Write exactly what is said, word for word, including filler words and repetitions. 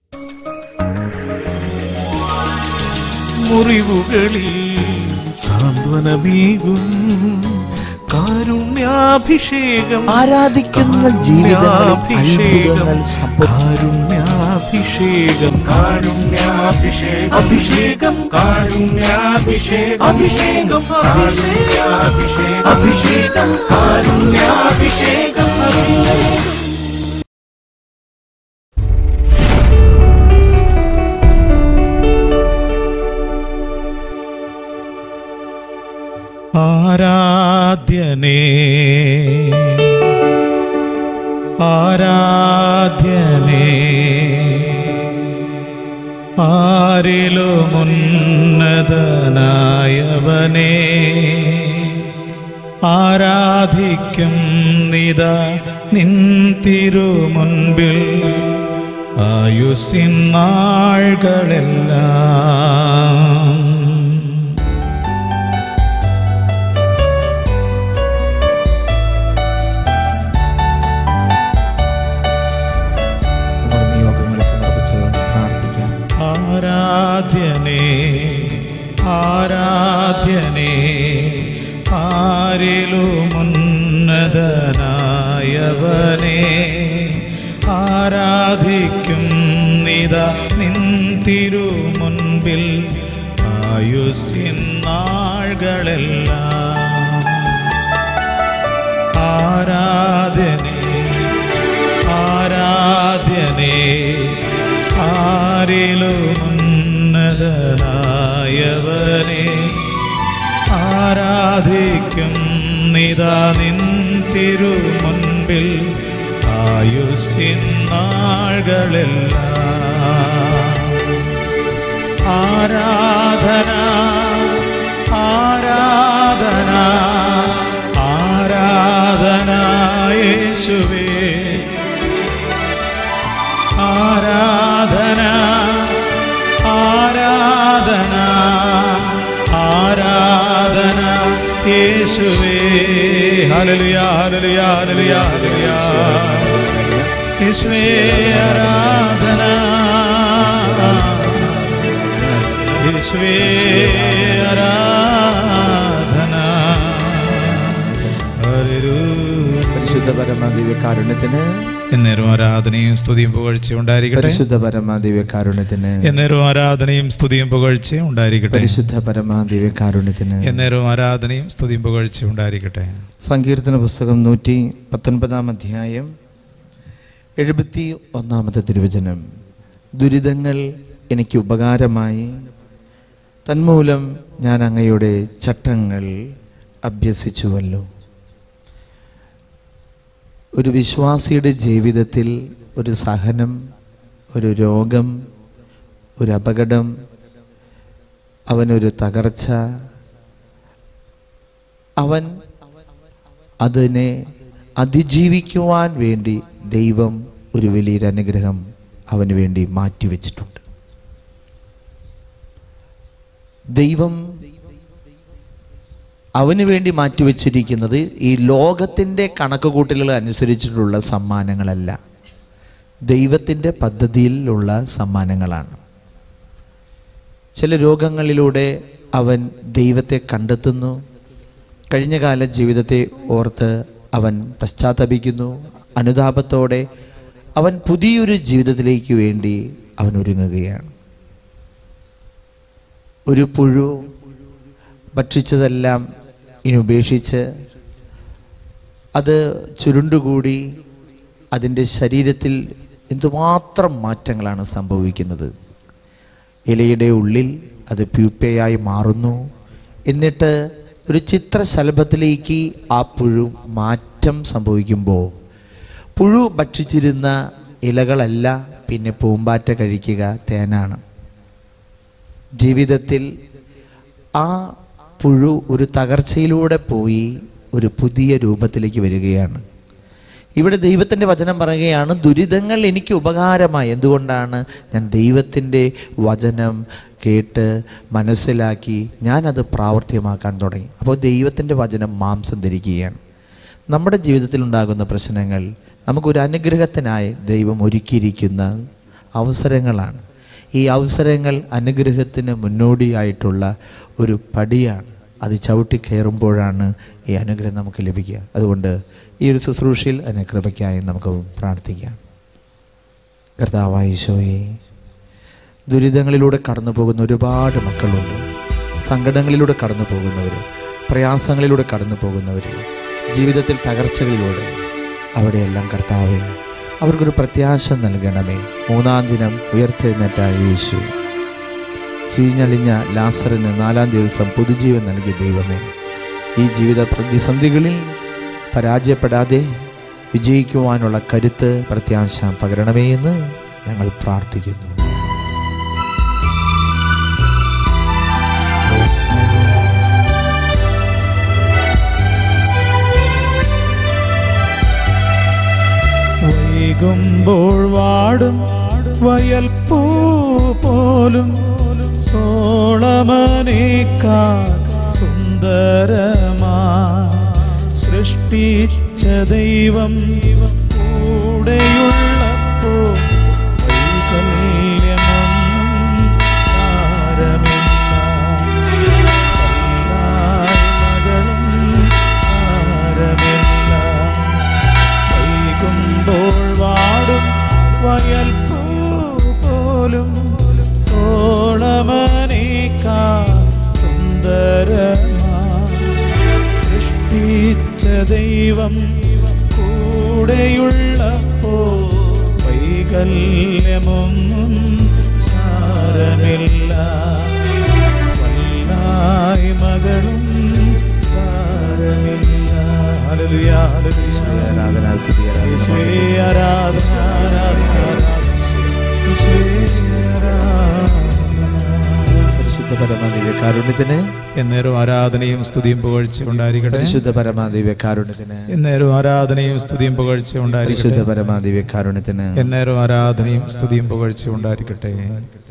മുറിവുകളിൽ സാന്ത്വനമേകും കാരുണ്യാഭിഷേകം, ആരാധിക്കുന്ന ജീവിതങ്ങൾ കാരുണ്യാഭിഷേകം, കാരുണ്യാഭിഷേകം, അഭിഷേകം, കാരുണ്യാഭിഷേകം, അഭിഷേകം, കാരുണ്യാഭിഷേകം, അഭിഷേകം, കാരുണ്യാഭിഷേകം, അഭിഷേകം. ആരാധ്യനേ ആരാധ്യനേ ആരിലുമുന്നതനായവനേ ആരാധിക്കും നിതാ നിൻ തിരുമുൻപിൽ ആയുസ്സിൻ നാളുകളെല്ലാം. ആരാധ്യനേ ആരാധ്യനേ ആരിലുമുന്നതനായവനേ ആരാധിക്കും നിതാ നിൻ തിരുമുൻപിൽ ആയുസ്സിൻ നാളുകളെല്ലാം. ആരാധ്യനേ ആരാധ്യനേ ആരിലുമുന്നതനായവനേ ആരാധിക്കും നിതാ നിൻ തിരുമുൻപിൽ ആയുസ്സിൻ നാളുകളെല്ലാം. ആരാധന ആരാധന ആരാധന യേശുവേ, ആരാധന ആരാധന ആരാധന യേശുവേ. ഹല്ലേലൂയ ഹല്ലേലൂയ ഹല്ലേലൂയ ഹല്ലേലൂയ യേശുവേ. ആരാധന യേശുവേ ആരാധന. ഹല്ലേലൂയ. പരിശുദ്ധ പരമദിവ്യകാരുണ്യത്തിന് എന്നേരം ആരാധനയും സ്തുതിയും പുകഴ്ചയും ഉണ്ടായിരിക്കട്ടെ. പരിശുദ്ധ പരമദിവ്യകാരുണ്യത്തിന് എന്നേരം ആരാധനയും സ്തുതിയും പുകഴ്ചയും ഉണ്ടായിരിക്കട്ടെ. പരിശുദ്ധ പരമദിവ്യകാരുണ്യത്തിന് എന്നേരം ആരാധനയും സ്തുതിയും പുകഴ്ചയും ഉണ്ടായിരിക്കട്ടെ. സങ്കീർത്തന പുസ്തകം നൂറ്റി പത്തൊൻപതാം അധ്യായം എഴുപത്തി ഒന്നാമത്തെ തിരുവചനം. ദുരിതങ്ങൾ എനിക്ക് ഉപകാരമായി, തന്മൂലം ഞാൻ അങ്ങയുടെ ചട്ടങ്ങൾ അഭ്യസിച്ചുവല്ലോ. ഒരു വിശ്വാസിയുടെ ജീവിതത്തിൽ ഒരു സഹനം, ഒരു രോഗം, ഒരു അപകടം, അവനൊരു തകർച്ച, അവൻ അതിനെ അതിജീവിക്കുവാൻ വേണ്ടി ദൈവം ഒരു വലിയൊരു അനുഗ്രഹം അവന് വേണ്ടി മാറ്റിവെച്ചിട്ടുണ്ട്. ദൈവം അവന് വേണ്ടി മാറ്റിവെച്ചിരിക്കുന്നത് ഈ ലോകത്തിൻ്റെ കണക്കുകൂട്ടലുകൾ അനുസരിച്ചിട്ടുള്ള സമ്മാനങ്ങളല്ല, ദൈവത്തിൻ്റെ പദ്ധതിയിലുള്ള സമ്മാനങ്ങളാണ്. ചില രോഗങ്ങളിലൂടെ അവൻ ദൈവത്തെ കണ്ടെത്തുന്നു. കഴിഞ്ഞകാല ജീവിതത്തെ ഓർത്ത് അവൻ പശ്ചാത്തപിക്കുന്നു. അനുതാപത്തോടെ അവൻ പുതിയൊരു ജീവിതത്തിലേക്ക് വേണ്ടി അവൻ ഒരുങ്ങുകയാണ്. ഒരു പുഴു ഭക്ഷിച്ചതെല്ലാം ഇനി ഉപേക്ഷിച്ച് അത് ചുരുണ്ടുകൂടി അതിൻ്റെ ശരീരത്തിൽ എന്തുമാത്രം മാറ്റങ്ങളാണ് സംഭവിക്കുന്നത്. ഇലയുടെ ഉള്ളിൽ അത് പ്യൂപ്പയായി മാറുന്നു. എന്നിട്ട് ഒരു ചിത്രശലഭത്തിലേക്ക് ആ പുഴു മാറ്റം സംഭവിക്കുമ്പോൾ പുഴു ഭക്ഷിച്ചിരുന്ന ഇലകളല്ല പിന്നെ പൂമ്പാറ്റ കഴിക്കുക, തേനാണ്. ജീവിതത്തിൽ ആ പുഴു ഒരു തകർച്ചയിലൂടെ പോയി ഒരു പുതിയ രൂപത്തിലേക്ക് വരികയാണ്. ഇവിടെ ദൈവത്തിൻ്റെ വചനം പറയുകയാണ്, ദുരിതങ്ങൾ എനിക്ക് ഉപകാരമായി. എന്തുകൊണ്ടാണ്? ഞാൻ ദൈവത്തിൻ്റെ വചനം കേട്ട് മനസ്സിലാക്കി ഞാനത് പ്രാവർത്തികമാക്കാൻ തുടങ്ങി. അപ്പോൾ ദൈവത്തിൻ്റെ വചനം മാംസം ധരിക്കുകയാണ്. നമ്മുടെ ജീവിതത്തിൽ ഉണ്ടാകുന്ന പ്രശ്നങ്ങൾ നമുക്കൊരു അനുഗ്രഹത്തിനായി ദൈവം ഒരുക്കിയിരിക്കുന്ന അവസരങ്ങളാണ്. ഈ അവസരങ്ങൾ അനുഗ്രഹത്തിന് മുന്നോടിയായിട്ടുള്ള ഒരു പടിയാണ്. അത് ചവിട്ടി കയറുമ്പോഴാണ് ഈ അനുഗ്രഹം നമുക്ക് ലഭിക്കുക. അതുകൊണ്ട് ഈ ഒരു ശുശ്രൂഷയിൽ അതിനെ കൃപയ്ക്കായി നമുക്ക് പ്രാർത്ഥിക്കാം. കർത്താവായ ഈശോയെ, ദുരിതങ്ങളിലൂടെ കടന്നു പോകുന്ന ഒരുപാട് മക്കളുണ്ട്. സങ്കടങ്ങളിലൂടെ കടന്നു പോകുന്നവർ, പ്രയാസങ്ങളിലൂടെ കടന്നു പോകുന്നവർ, ജീവിതത്തിൽ തകർച്ചകളിലൂടെ, അവിടെയെല്ലാം കർത്താവേ അവർക്കൊരു പ്രത്യാശ നൽകണമേ. മൂന്നാം ദിനം ഉയർത്തെഴുന്നേറ്റ യേശു, ചീഞ്ഞളിഞ്ഞ ലാസറിന് നാലാം ദിവസം പുതുജീവൻ നൽകിയ ദൈവമേ, ഈ ജീവിത പ്രതിസന്ധികളിൽ പരാജയപ്പെടാതെ വിജയിക്കുവാനുള്ള കരുത്ത്, പ്രത്യാശ പകരണമേ എന്ന് ഞങ്ങൾ പ്രാർത്ഥിക്കുന്നു. വൈകുമ്പോൾ വാടും വയൽപ്പൂ പോലും സോളമനേക്കാൾ സുന്ദരമാ സൃഷ്ടിച്ച ദൈവം കൂടെയുള്ളപ്പോൾ വൈകല്യമൊന്നും സാരമില്ല. മകളും സാരമില്ല. വൈകുമ്പോൾ വാടും വയൽപ്പൂ പോലും സോളമനേക്കാൾ സുന്ദരമാ സൃഷ്ടിച്ച ദൈവം കൂടെയുള്ളപ്പോൾ വൈകല്യമൊന്നും സാരമില്ല. വല്ലായ്മകളും സാരമില്ല. Hallelujah, hallelujah. ആരാധന, സ്തുതി, യേശുവേ ആരാധന, ആരാധന, യേശുവേ പരിശുദ്ധ പരമാദിവ്യ കാരുണ്യത്തിന് എന്നേരം ആരാധനയും സ്തുതിയും പുകഴ്ച ഉണ്ടായിരിക്കട്ടെ. പരിശുദ്ധ പരമാദിവ്യ കാരുണ്യത്തിന് എന്നേരം ആരാധനയും സ്തുതിയും പുകഴ്ച ഉണ്ടായിരിക്കട്ടെ. പരിശുദ്ധ പരമാദിവ്യ കാരുണ്യത്തിന് എന്നേരം ആരാധനയും സ്തുതിയും പുകഴ്ച ഉണ്ടായിരിക്കട്ടെ.